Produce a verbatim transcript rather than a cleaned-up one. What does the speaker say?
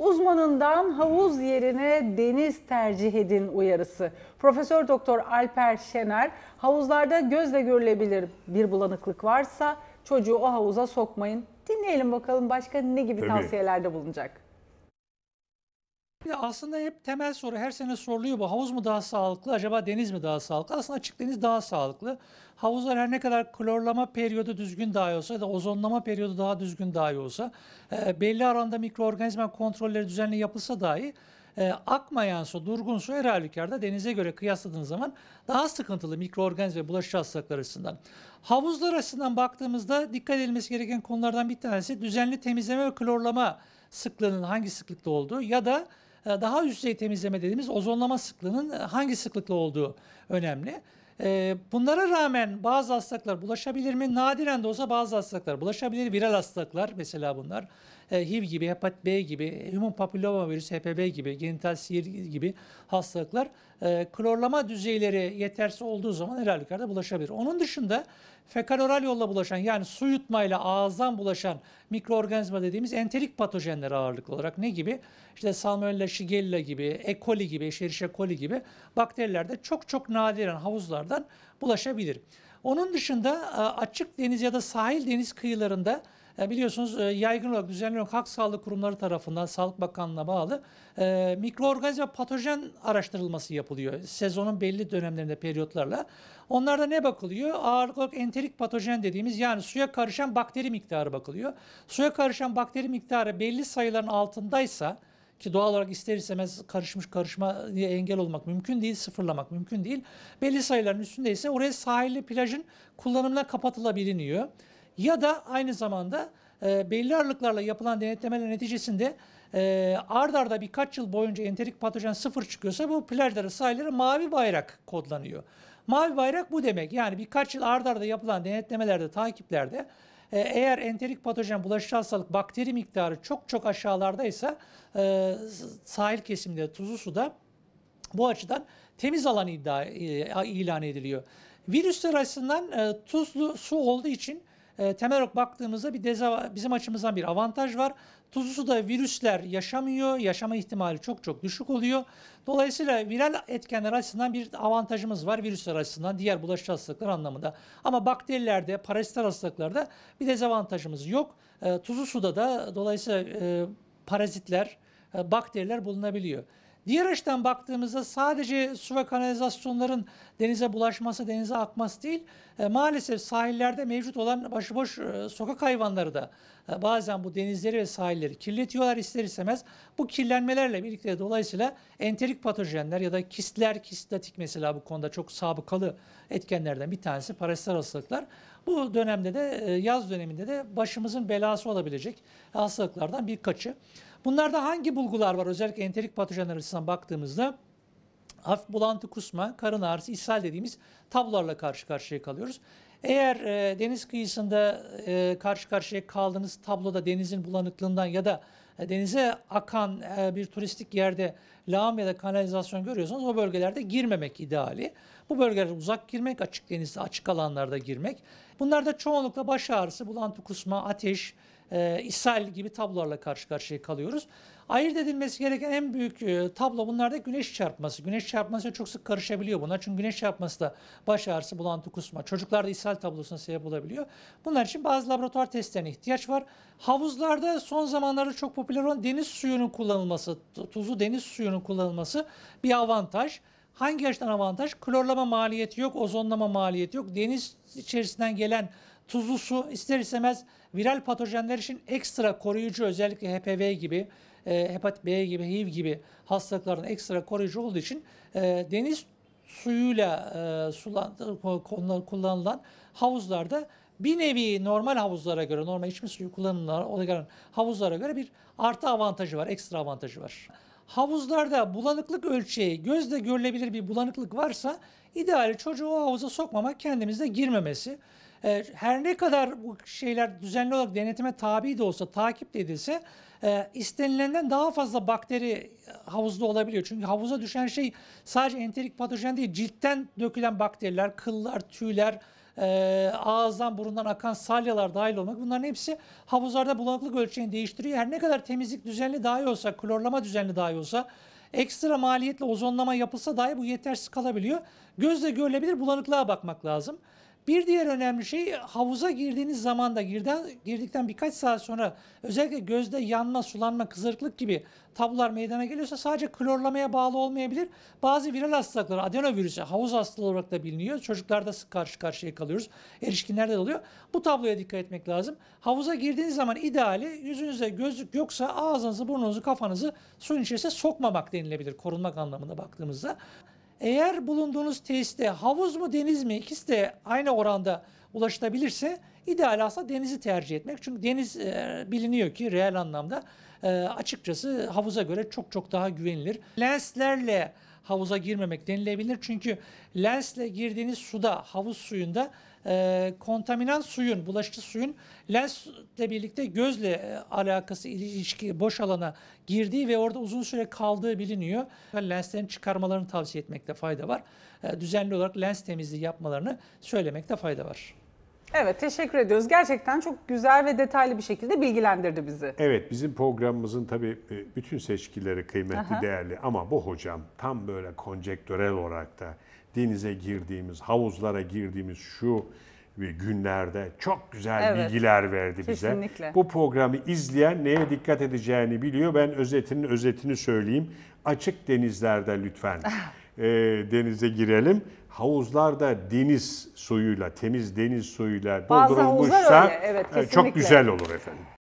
Uzmanından havuz yerine deniz tercih edin uyarısı. Profesör Doktor Alper Şener, havuzlarda gözle görülebilir bir bulanıklık varsa çocuğu o havuza sokmayın. Dinleyelim bakalım başka ne gibi Tabii. tavsiyelerde bulunacak. Ya aslında hep temel soru her sene soruluyor bu. Havuz mu daha sağlıklı, acaba deniz mi daha sağlıklı? Aslında açık deniz daha sağlıklı. Havuzlar her ne kadar klorlama periyodu düzgün dahi olsa ya da ozonlama periyodu daha düzgün dahi olsa, e, belli aranda mikroorganizma kontrolleri düzenli yapılsa dahi e, akmayan su, durgun su her halükarda denize göre kıyasladığınız zaman daha sıkıntılı mikroorganizma ve bulaşıcı hastalıklar açısından. Havuzlar açısından baktığımızda dikkat edilmesi gereken konulardan bir tanesi düzenli temizleme ve klorlama sıklığının hangi sıklıkta olduğu ya da daha üst düzey temizleme dediğimiz ozonlama sıklığının hangi sıklıkla olduğu önemli. Bunlara rağmen bazı hastalıklar bulaşabilir mi? Nadiren de olsa bazı hastalıklar bulaşabilir. Viral hastalıklar mesela bunlar. H I V gibi, hepatit B gibi, human papilloma virüsü, H P V gibi, genital sihir gibi hastalıklar klorlama düzeyleri yetersiz olduğu zaman her halükarda bulaşabilir. Onun dışında fekal oral yolla bulaşan, yani su yutmayla ağızdan bulaşan mikroorganizma dediğimiz enterik patojenler ağırlıklı olarak ne gibi? İşte Salmonella, Shigella gibi, E. coli gibi, Escherichia coli gibi bakterilerde çok çok nadiren havuzlardan bulaşabilir. Onun dışında açık deniz ya da sahil deniz kıyılarında biliyorsunuz yaygın olarak düzenli olarak Halk Sağlığı Kurumları tarafından Sağlık Bakanlığı'na bağlı e, mikroorganizma patojen araştırılması yapılıyor. Sezonun belli dönemlerinde periyotlarla. Onlarda ne bakılıyor? Ağırlıklı olarak enterik patojen dediğimiz, yani suya karışan bakteri miktarı bakılıyor. Suya karışan bakteri miktarı belli sayıların altındaysa, ki doğal olarak ister istemez karışmış karışma diye engel olmak mümkün değil, sıfırlamak mümkün değil. Belli sayıların üstündeyse oraya sahilli plajın kullanımına kapatılabiliniyor. Ya da aynı zamanda e, belli aralıklarla yapılan denetlemeler neticesinde e, ard arda birkaç yıl boyunca enterik patojen sıfır çıkıyorsa bu plajlara, sahillere mavi bayrak kodlanıyor. Mavi bayrak bu demek. Yani birkaç yıl ard arda yapılan denetlemelerde, takiplerde e, eğer enterik patojen, bulaşıcı hastalık, bakteri miktarı çok çok aşağılardaysa e, sahil kesiminde, tuzlu suda bu açıdan temiz alan iddia, e, ilan ediliyor. Virüsler açısından e, tuzlu su olduğu için E, temel olarak baktığımızda bir dezava bizim açımızdan bir avantaj var. Tuzlu suda virüsler yaşamıyor, yaşama ihtimali çok çok düşük oluyor. Dolayısıyla viral etkenler açısından bir avantajımız var virüsler açısından, diğer bulaşıcı hastalıklar anlamında. Ama bakterilerde, parazital hastalıklarda bir dezavantajımız yok. E, tuzlu suda da dolayısıyla e, parazitler, e, bakteriler bulunabiliyor. Diğer açıdan baktığımızda sadece su ve kanalizasyonların denize bulaşması, denize akması değil, e, maalesef sahillerde mevcut olan başıboş e, sokak hayvanları da e, bazen bu denizleri ve sahilleri kirletiyorlar ister istemez. Bu kirlenmelerle birlikte dolayısıyla enterik patojenler ya da kistler, kistatik mesela bu konuda çok sabıkalı etkenlerden bir tanesi parazital hastalıklar. Bu dönemde de e, yaz döneminde de başımızın belası olabilecek hastalıklardan birkaçı. Bunlarda hangi bulgular var? Özellikle enterik patojenler açısından baktığımızda hafif bulantı, kusma, karın ağrısı, ishal dediğimiz tablolarla karşı karşıya kalıyoruz. Eğer e, deniz kıyısında e, karşı karşıya kaldığınız tabloda denizin bulanıklığından ya da e, denize akan e, bir turistik yerde lağım ya da kanalizasyon görüyorsanız o bölgelerde girmemek ideali. Bu bölgelere uzak girmek, açık denizde, açık alanlarda girmek. Bunlarda çoğunlukla baş ağrısı, bulantı, kusma, ateş, e, ishal gibi tablolarla karşı karşıya kalıyoruz. Ayırt edilmesi gereken en büyük e, tablo bunlarda güneş çarpması. Güneş çarpması çok sık karışabiliyor bunlar. Çünkü güneş çarpması da baş ağrısı, bulantı, kusma. Çocuklarda ishal tablosuna sebep olabiliyor. Bunlar için bazı laboratuvar testlerine ihtiyaç var. Havuzlarda son zamanlarda çok popüler olan deniz suyunun kullanılması, tuzlu deniz suyunun kullanılması bir avantaj. Hangi açıdan avantaj? Klorlama maliyeti yok, ozonlama maliyeti yok. Deniz içerisinden gelen tuzlu su ister istemez viral patojenler için ekstra koruyucu, özellikle H P V gibi, e, hepatit B gibi, H I V gibi hastalıkların ekstra koruyucu olduğu için e, deniz suyuyla e, sulan, kullanılan havuzlarda bir nevi normal havuzlara göre, normal içme suyu kullanımlara göre havuzlara göre bir artı avantajı var, ekstra avantajı var. Havuzlarda bulanıklık ölçeği, gözle görülebilir bir bulanıklık varsa ideali çocuğu o havuza sokmamak, kendimizde girmemesi. Her ne kadar bu şeyler düzenli olarak denetime tabi de olsa, takip de edilse istenilenden daha fazla bakteri havuzda olabiliyor. Çünkü havuza düşen şey sadece enterik patojen değil, ciltten dökülen bakteriler, kıllar, tüyler, e, ağızdan burundan akan salyalar dahil olmak, bunların hepsi havuzlarda bulanıklık ölçeğini değiştiriyor. Her ne kadar temizlik düzenli dahi olsa, klorlama düzenli dahi olsa, ekstra maliyetle ozonlama yapılsa dahi bu yetersiz kalabiliyor. Gözle görülebilir bulanıklığa bakmak lazım. Bir diğer önemli şey, havuza girdiğiniz zaman da girden, girdikten birkaç saat sonra özellikle gözde yanma, sulanma, kızarıklık gibi tablolar meydana geliyorsa sadece klorlamaya bağlı olmayabilir. Bazı viral hastalıklar, adenovirüsü, havuz hastalığı olarak da biliniyor. Çocuklarda sık karşı karşıya kalıyoruz. Erişkinlerde de oluyor. Bu tabloya dikkat etmek lazım. Havuza girdiğiniz zaman ideali yüzünüzde gözlük yoksa ağzınızı, burnunuzu, kafanızı suyun içerisine sokmamak denilebilir. Korunmak anlamında baktığımızda. Eğer bulunduğunuz tesiste havuz mu deniz mi ikisi de aynı oranda ulaşılabilirse ideal aslında denizi tercih etmek. Çünkü deniz e, biliniyor ki reel anlamda e, açıkçası havuza göre çok çok daha güvenilir. Lenslerle havuza girmemek denilebilir. Çünkü lensle girdiğiniz suda, havuz suyunda e, kontaminant suyun, bulaşıcı suyun lensle birlikte gözle e, alakası, ilişki, boş alana girdiği ve orada uzun süre kaldığı biliniyor. Lenslerin çıkarmalarını tavsiye etmekte fayda var. E, düzenli olarak lens temizliği yapmalarını söylemekte fayda var. Evet, teşekkür ediyoruz. Gerçekten çok güzel ve detaylı bir şekilde bilgilendirdi bizi. Evet, bizim programımızın tabii bütün seçkileri kıymetli, Aha. değerli ama bu hocam tam böyle konjektörel olarak da denize girdiğimiz, havuzlara girdiğimiz şu günlerde çok güzel Evet, bilgiler verdi kesinlikle. bize. Bu programı izleyen neye dikkat edeceğini biliyor. Ben özetinin özetini söyleyeyim. Açık denizlerde lütfen e, denize girelim. Havuzlarda deniz suyuyla, temiz deniz suyuyla Bazı havuzlar doldurulmuşsa öyle, evet, e, çok kesinlikle. güzel olur efendim.